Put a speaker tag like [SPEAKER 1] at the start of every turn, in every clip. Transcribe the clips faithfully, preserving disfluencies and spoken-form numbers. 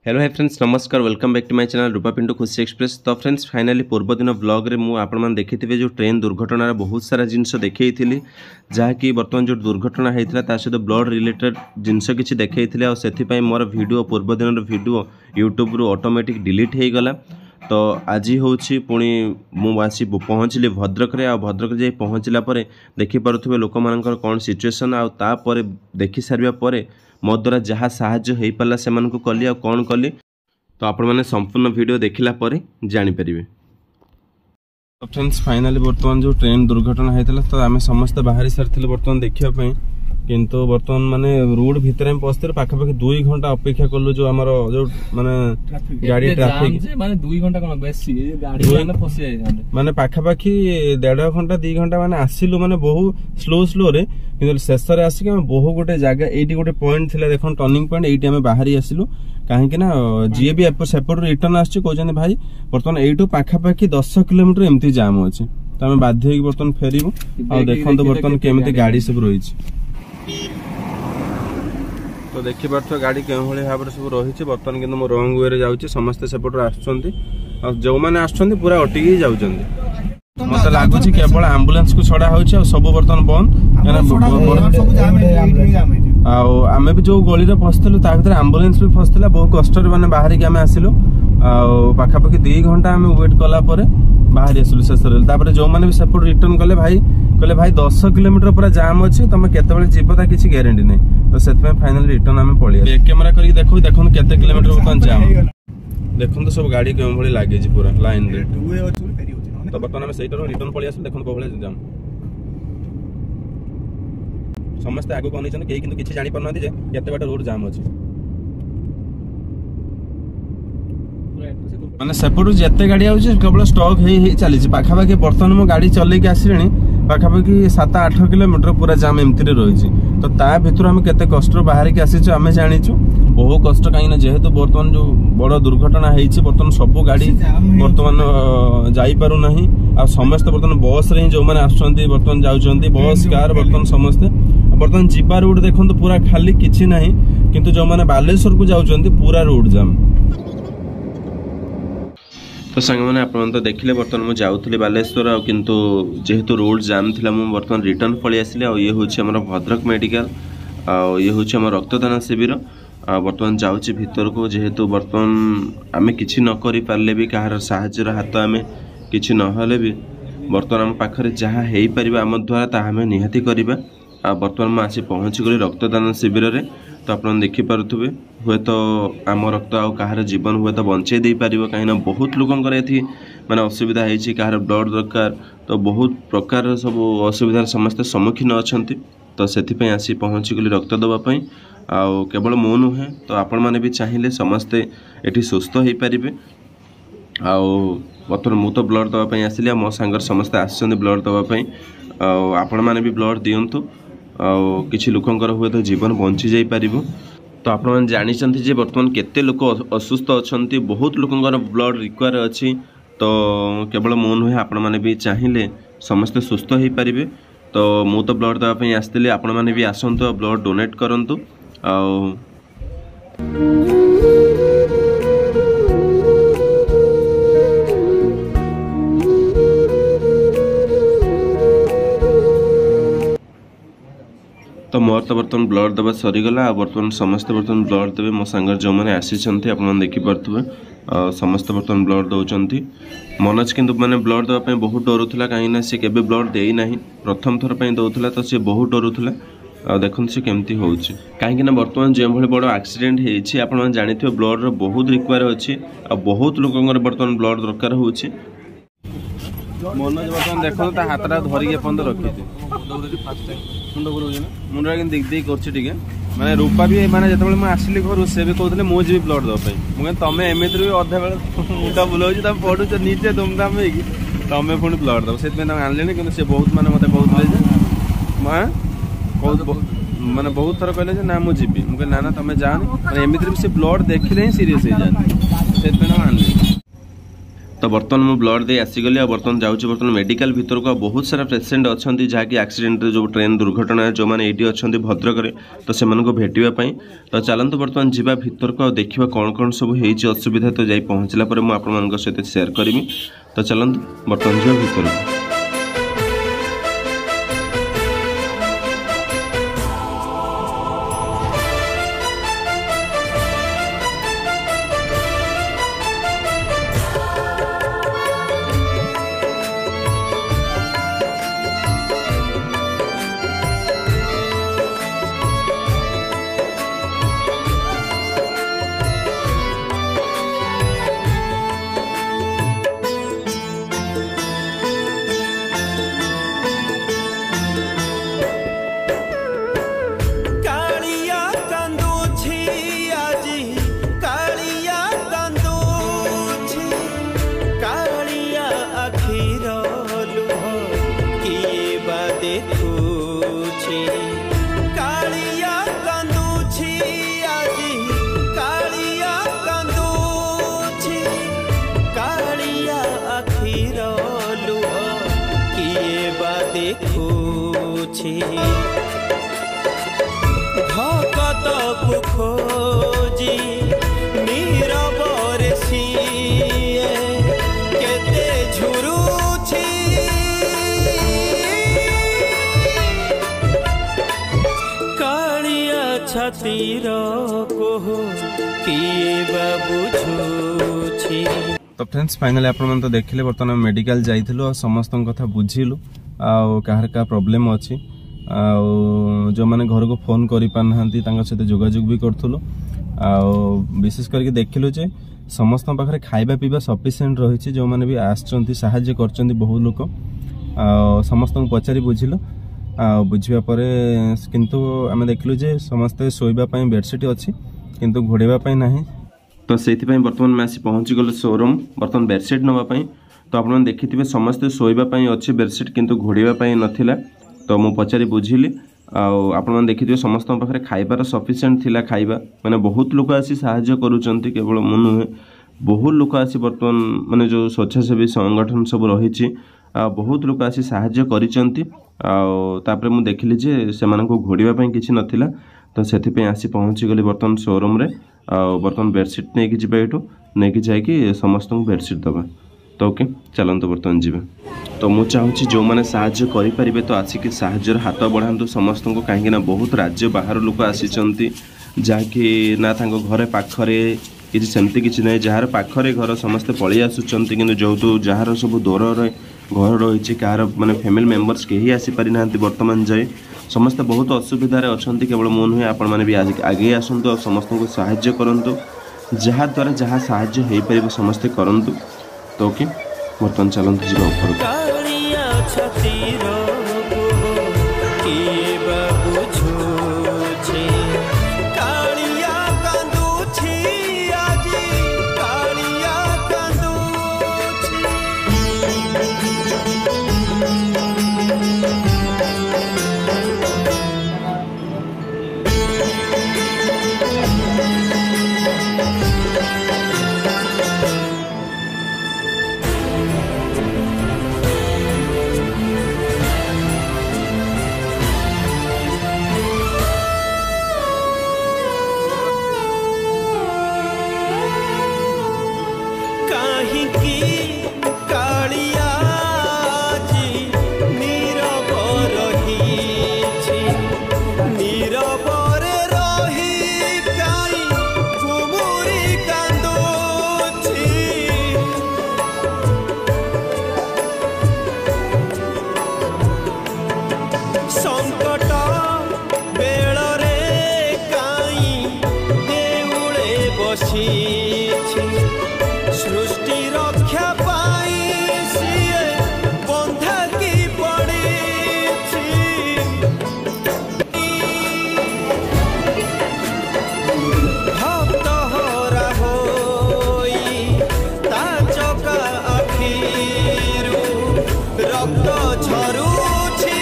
[SPEAKER 1] Hello hi friends नमस्कार welcome back to my channel Rupa Pintu Khushi express. तो friends finally पूर्व दिन ब्लॉग रे मु आपण मान देखिथिबे जो ट्रेन दुर्घटना बहुत सारा जिनस देखैथिली जहाँकि बर्तमान जो दुर्घटना होता ता सहित ब्लड रिलेटेड जिनस किसी देखैथिले और सेथिपई मोर वीडियो पूर्व दिन वीडियो यूट्यूब रु ऑटोमेटिक डिलीट हो गला। तो आज हूँ पुणी मुझे पहुँचली भद्रक रे आ भद्रक जाई पहुँचला परे देखि पारुथिबे लोक मानकर कौन सिचुएसन आ तापर देखि सारिबा परे मो द्वारा जहाँ साहाय्य हो पाला से कली आ कौन कली तो आपण मैंने संपूर्ण वीडियो देखला परे जानि परिबे। तो फ्रेंड्स फाइनली बर्तमान जो ट्रेन दुर्घटना होता तो आम समस्त बाहरी सारी बर्तमान देखा किंतु बर्तमान माने रोड भितर में पहुंचते पाखापाखि दुई घंटा अपेक्षा कलु जो आमर जो माने गाड़ी ट्रैफिक माने दुई घंटा कोन बेसी गाड़ी माने फसी जाय माने पाखापाखि डेढ़ घंटा दी घंटा माने आसिलु माने बहु स्लो स्लो रे किंतु शेष रे आसी हम बहु गोटे जगह एटी गोटे पॉइंट थिला देखन टर्निंग पॉइंट एटी हम बाहरी आसिलु काहे कि ना जी भी सेपट रिटर्न आछि कहजने भाई बर्तमान एटू पाखापाखि दस किलोमीटर एमती जाम अछि तो हम बाध्य होई बर्तमान फेरिबो आ देखन तो बर्तमान केमती गाड़ी सब रही तो देखि पार्थ गाड़ी के भाव में सब रही बर्तमान किंतु रंग वे जाऊँगी समस्ते सेपट जो मैंने आसुँच पूरा अटिकी जाऊँगी मत लगुच केवल आम्बुलांस को छड़ा हो सब बर्तमान बंद आम भी जो गली फसलु भर आम्बुलांस भी फसला बहुत कष्ट माने बाहर की आम आसिलु पाखापाखि दी घंटा आम वेट कला बाहरी आसिलु शेष जो मैंने भी सेपट रिटर्न कले भाई कहले भाई दस किलोमीटर पूरा जाम अच्छी तुम केतबेले जीव किसी ग्यारंटी नहीं तो से फाइनल रिटर्न आम पलिया बैक कैमेरा करके देखो देखो केते किलोमीटर बर्तमान जाम देखो तो सब गाड़ी केउ भली लागे जी पूरा लाइन रे तो बर्तमान आम सही रिटर्न पलिया देखो को भले जाम समस्त आगु कोन छन केही किंतु किछि जानि परना जे केते बाटा रोड जाम अछि माने सेपटू जिते गाड़ी आउछि केवल स्टॉक हे हे चली पाखापाखि बर्तमान मो गाड़ी चले के आसिलेनी पाखापाखि सात आठ किलोमीटर पूरा जाम एमती रही तो ता भीतर हम केते कष्ट बाहर के आसीचु आमे जानिचु बहुत कष्ट कहीं जेहेतु बर्तमान जो बड़ दुर्घटना होती बर्तमान सब गाड़ी बर्तमान जाई पारु नहीं आ समस्त बर्तमान बस रे जो माने आछंती बर्तमान जाउछंती बस कार बर्तमान समस्ते बर्तमान जीवा रोड देखो पूरा खाली किछि नहीं किंतु जो माने बालेश्वर को जाउछंती पूरा रोड जाम। तो सांग मैंने आप तो देखिले बर्तमान मुझे जाऊँगी बालेश्वर आ किंतु जेहेतु रोड जाम थिला मु बर्तमान रिटर्न पलि आसिले आ ये होछि हमर भद्रक मेडिकल आ ये होछि हमर रक्तदान शिविर आ बर्तमान जाउछि भीतर को जेहेतु बर्तमान आमे किछि न करि पारले भी कहार साहाय्यर हाथ आमे किछि न हले भी बर्तमान हम पाखरे जहाँ हेई परिबा आम द्वारा ताहा आमे निहाती करिबा आ बर्तमान मु आसी पहुँची गली रक्तदान शिविर रे तो आप देखि पारुथुबे हुए तो आम रक्त आ कहार जीवन हुए तो बंचे दे पारिबो कहीं बहुत लोकंकर एथि माने असुविधा होइछि कहार ब्लड दरकार तो बहुत प्रकार सब असुविधार समस्त सम्मुखीन अछंती तो सेथिपई आसी पहुँची गली रक्त दवापाई आ केवल मो नुहे तो आपण माने भी चाहिए समस्ते एठी सुस्थ हो पारिबे आ बर्तमान मु तो ब्लड दवापाई आसिली मो सांगर समस्ते आसछन्ती ब्लड दवापाई आ आपण माने भी ब्लड दियंतु किसी लोकंकर हुए तो जीवन बंची जाई पारिबो। तो आपण माने जानिचंती जे बर्तमान केते लोक असुस्थ अछंती बहुत लोकंकर ब्लड रिक्वायर अछि तो केवल मो नुहे आपण माने भी चाहिए समस्ते सुस्थ हो पारिबे तो मु तो ब्लड दवा पई आस्तिले आपण माने भी आसंतु ब्लड डोनेट करंतु आ तो मोर तो बर्तमान ब्लड दबा सरीगला आ बर्तमान समस्त बर्तमान ब्लड देवे मो सांगर जो मैंने आसी आप देखी पारे समस्त बर्तमान ब्लड दौरान मनोज किंतु मैंने ब्लड देवाई बहुत डरुला कहीं सी केबे ब्लड दे ना प्रथम थर पर दौला तो सी बहुत डरुला देखते सी केमती हो कहीं बर्तमान जो भाई बड़ एक्सीडेंट होती आप जानते ब्लड रो बहुत रिक्वायर अच्छी आ बहुत लोकंर बर्तमान ब्लड दरकार हो मनोज बर्तमान देखो हाथटा धरिक एपर्त रखी मुंडा कि दिख दिख कर मैंने रूपा भी मैंने जो आसिली घर से भी कहते मुझे जी ब्लड दवाई मुझे तुम एमती भी अधा बेल मुंडा बुलाऊ तुम पढ़ुच निजे धूमधाम हो तुम पुणी ब्लड दब से आनले कि सी बहुत मैंने मत कहते मैंने बहुत थर कहले ना मुझे मुझे ना ना तुम जानी मैंने एमती भी से ब्लड देखिले ही सीरीयस हो जाए से आनली तो बर्तमान मु ब्लड दे आसीगली बर्तमान जाऊँ बर्तमान मेडिकल भीतर को बहुत सारा पेसेंट अच्छा जहाँकि एक्सीडेंट जो ट्रेन दुर्घटना जो मैंने ये अच्छा भद्रक में तो से भेटापी तो चलतु बर्तमान जावा भीतर को देखा कौन कौन सब हो असुविधा तो जा पहुँचला मुझे सहित सेयार करी तो चलतु बर्तमान जावा भीतर को।
[SPEAKER 2] भकत खोजी नीरवर सिए केते झुरुछि कालिया छातीर कोह किए बुझुछि।
[SPEAKER 1] तो फ्रेंड्स फाइनली आपण तो देखिले बर्तमान मेडिकल जाइथिलु समस्त कथा बुझिलु आ कहार का प्रॉब्लम अछि आ जो माने घर को फोन करि पान हंती तांगा सहित जोगाजोग भी करथुलु आ विशेष करके देखिलु जे समस्त पाखरे खाइबा पीबा सफिशिएंट रहिछि जो माने भी आछंती सहाय्य करचंती बहुत लोक आ समस्त को पचारि बुझिलु आ बुझिबा परे किंतु आमे देखिलु जे समस्त सोइबा पई बेडशीट अछि किंतु घोड़ेबा पई नाही तो से बर्तमान में आसी पहुँची गले शोरूम बर्तमान बेडशीट नापी तो आप देखिए समस्ते शोवाई अच्छे बेडशीट किंतु घोड़ापी नाला तो मुझे पचारि बुझिली आप देखिए समस्त पाखे खाइबार सफिशिएंट थिला खाइबा माने बहुत लोक आसी साहाय्य करूचंती केवल मु नुहे बहुत लोक आसी बर्तमान माने जो स्वेच्छासेवी संगठन सब रही बहुत लोक आसी साहाय्य करिचंती तापरे मु देखिली जे सेमान को घोड़ापी किसी नथिला तो से आसी पहुँची गली बर्तमान शोरूम रे बर्तमान बेडशीट नहीं कि ये नहीं जाकि समस्त को बेडशीट दबा तो ओके चलते बर्तमान जी तो मुझे चाहूँगी जो मैंने साहाय्य करें तो आसिक साहाय्य हाथ बढ़ातु समस्त को कहीं बहुत राज्य बाहर लोक आसी जहाँकि ना घरे पाखरे कि सेमती किसी ना जार पाखरे घर समस्ते पलि आसुँच कि जो जार सब दूर घर रही कहार माने फैमिली मेंबर्स कहीं आसीपारी ना बर्तमान जाए समस्ते बहुत असुविधा अच्छा केवल मु नुहे आपण मैंने भी आगे आसतु समस्त को साहाय्य करूँ जहाँ द्वारा जहाँ साहाय्य हो पार समस्ते करूँ तो ओके बर्तमान चलते जी ऊपर
[SPEAKER 2] सृष्टि रक्षा पाई सिए बंधा की पड़ी भक्त हरा होई ता चका आखिरू रक्त झरुछि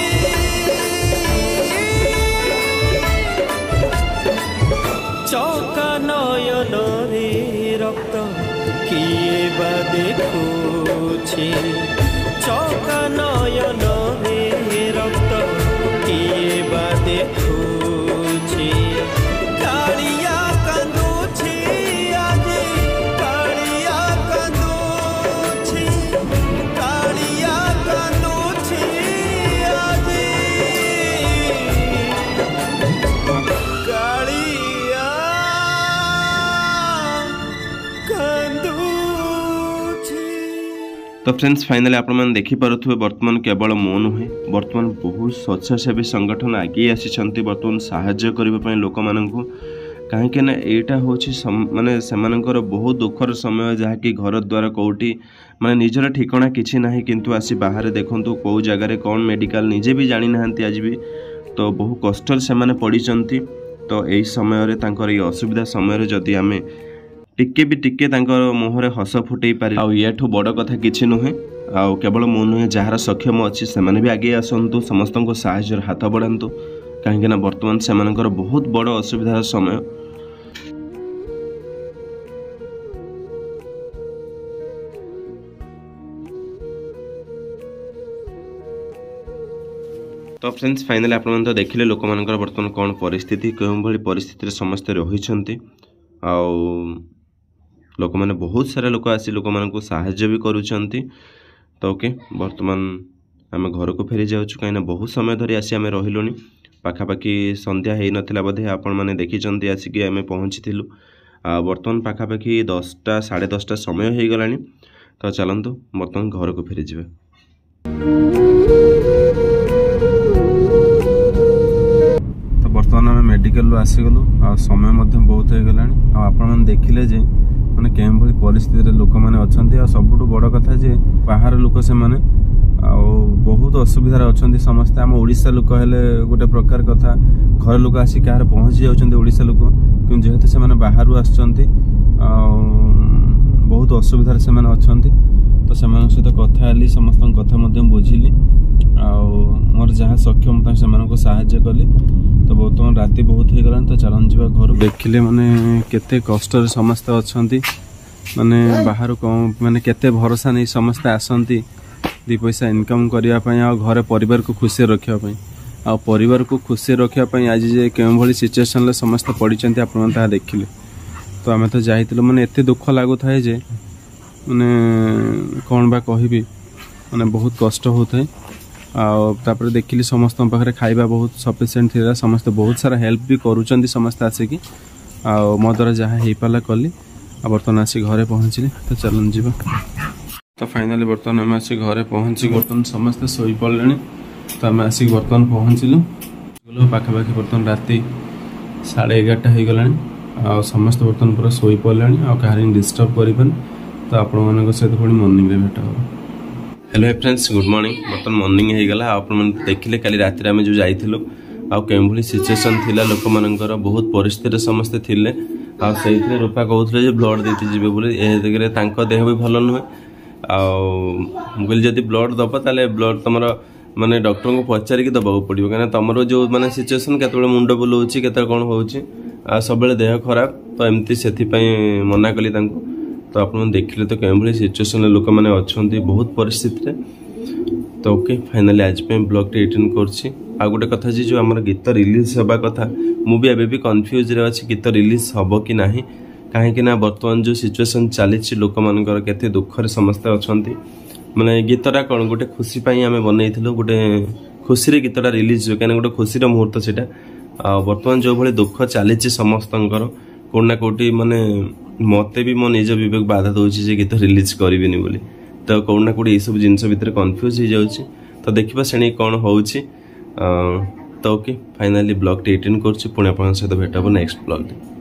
[SPEAKER 2] चका नयन रे रक्त किए बा देखो छि चौका नयन रे रक्त किए बा देखुछि कालिया कांदुछि आजी कालिया कांदुछि कालिया कांदुछि आजी कालिया
[SPEAKER 1] तो फ्रेंड्स फाइनली आपण मैंने देखिपे बर्तमान केवल मो नुहे बर्तमान बहुत स्वच्छासेवी संगठन आगे आसी बर्तमान साहाय्य करने लोक मान कहीं यहाँ हूँ माने से बहुत दुखर समय जहाँकि घर द्वार कौटी माने निजर ठिकाना किसी ना किंतु आसी बाहर देखूँ कौ जगार कौन मेडिकल निजे भी जानी ना आज भी तो बहु कष्ट से पड़ी तो यही समय ये असुविधा समय जदि आम टिके भी टिके मुहरे हस फुटे पारे आठू बड़ कथा किसी नुहे आ केवल मु नुहे जार सक्षम अच्छी से भी आगे आसतु समस्त को साहाय्य हाथ बढ़ातु कहीं बर्तमान से बहुत बड़ असुविधार समय तो फ्रेंड्स फाइनली आप तो देखिले लोक मानकर बर्तमान कौन परिस्थिति क्यों भली परिस्थिति समस्ते रही लोक मैंने बहुत सारा लोक आसी लोक मान साहाय्य भी करुँच तो ओके बर्तमान आम घर को फेरी जाऊँ कहीं बहुत समय धरी आसी आम रही पाखापाखि संध्या हो नाला बोधे आपण मैंने देखी आसिक आम पहुँची बर्तमान पाखापाखि दसटा साढ़े दसटा समय हो गला तो चलतु बर्तमान घर को फेरी जावा तो बर्तमान आम मेडिकल आसीगलु आ समय बहुत हो गला आपण देखिले जे माने केम भली परिस्थिति लोक मैंने अच्छा सबुठ बड़ कथा जे बाहर लोक से माने बहुत असुविधार अच्छा समस्ते आम ओडिशा लोक हेले गोटे प्रकार कथा घर लोक आसी कहार पहुँची जाउछन्ते ओडिशा लोक कि जेहेतु से बाहर आसुछन्ते बहुत असुविधार से अच्छा तो से सहित कथा हेली समस्त कथा बुझिली मोर जहाँ सक्षम से साहाय्य कली तो बर्तमान राति बहुत हो गला तो चलन जा घर देखिले माने केते कष्ट समस्त अच्छा माने बाहर माने केते भरोसा नहीं समस्ते आसती दी पैसा इनकम करने आ घर परिवार को खुशी रखापी आ परिवार को खुशी रखापी आज जे केउं भली सिचुएशन समस्त पड़ी आप देखिले तो आम तो जाइलु माने एते दुख लगुए जे माने कौन बा कहबी माने बहुत कष्ट होता है आपर देखिली समस्त पाखे खाइबा बहुत सफिशिएंट थी समस्त बहुत सारा हेल्प भी करुँच समस्त आसिकी आ मो द्वारा जहाँ हो पाला कली आ बर्तमान आसी घरे पहुँचली तो चलन जी तो फाइनाली बर्तमान आम आसी घरे पहुँची बर्तमान समस्ते शोई पड़े तो आम आसिक बर्तमान पहुँचलु पाखापाखि बर्तमान राति साढ़े एगारटा हो गला आ समस्त बर्तमान पूरा शोई पड़े आ कहार डिस्टर्ब करें तो आपण मान सहित पुणी मॉर्निंग रे भेट हो हेलो फ्रेंड्स गुड मॉर्निंग बर्तमान मॉर्निंग हो गला आप देखिले काली राति आम जो जाइलु आउ सिचुएशन थिला लोक मानकर बहुत परिस्थिति समस्ते थिले आ से रूपा कहते ब्लड देती जीवे बोले ए देह भी भल नुहे आगे ब्लड दब ताले ब्लड तुम माने डॉक्टर को पचारिक दबा पड़ो कहीं तुम जो माने सिचुएशन केतबेले मुंड बुलाऊँ केत कौन हो सब देह खराब तो एमती से मना कली तो आप देखिले तो कहीं सिचुएशन लोक मैंने अच्छा बहुत परिस्थिति तो ओके फाइनाली आज ब्लॉग टे एटेंड करछि आ गोटे कथा जी जो आम गीत रिलीज होगा कथा मुझे एवं भी कन्फ्यूज रे अच्छी गीत रिलीज हम कि ना कहीं बर्तमान जो सिचुएशन चली लोक मानकर केते दुखरे समस्ते अच्छा माने गीतटा कौन गोटे खुशी आम बनईलु गोटे खुशी गीतटा रिलीज हुए कहीं गोटे खुशी मुहूर्त से बर्तमान जो भाई दुख चली समस्त कौटना कौटी माने मते भी मो निज विवेक बाधा दूसरी गीत रिलीज करी बोली तो कौटना कौटी ये सब जिन भितर कन्फ्यूज हो जाऊँगी तो देखा से कौन हो तो ओके फाइनाली ब्लॉग टे एटेंड कर पुणी आप सहित भेट हम नेक्स्ट ब्लॉग।